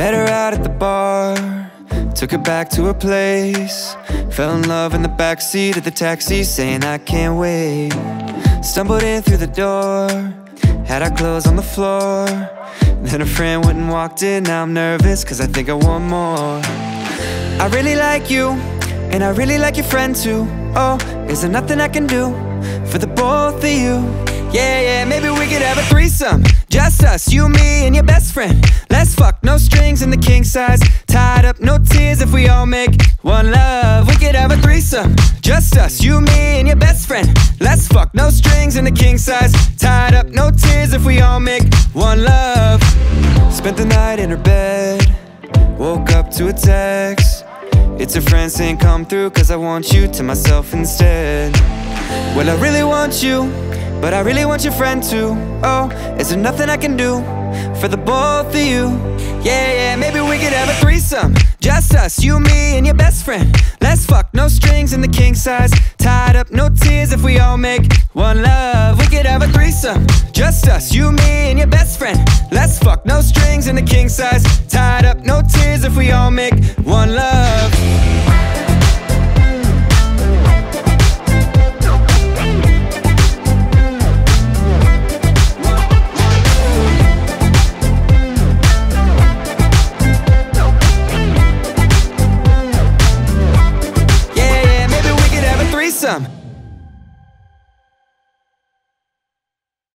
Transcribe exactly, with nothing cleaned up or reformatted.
Met her out at the bar, took her back to her place. Fell in love in the backseat of the taxi, saying I can't wait. Stumbled in through the door, had our clothes on the floor. Then a friend went and walked in. Now I'm nervous cause I think I want more. I really like you, and I really like your friend too. Oh, is there nothing I can do for the both of you? Yeah, yeah, maybe we could have a threesome. Just us, you, me, and your best friend. Let's fuck, no strings in the king size. Tied up, no tears if we all make one love. We could have a threesome. Just us, you, me, and your best friend. Let's fuck, no strings in the king size. Tied up, no tears if we all make one love. Spent the night in her bed, woke up to a text. It's a friend saying come through cause I want you to myself instead. Well, I really want you, but I really want your friend too. Oh, is there nothing I can do for the both of you? Yeah, yeah, maybe we could have a threesome. Just us, you, me, and your best friend. Let's fuck, no strings in the king size. Tied up, no tears if we all make one love. We could have a threesome. Just us, you, me, and your best friend. Let's fuck, no strings in the king size. Tied up, no tears if we all make one love.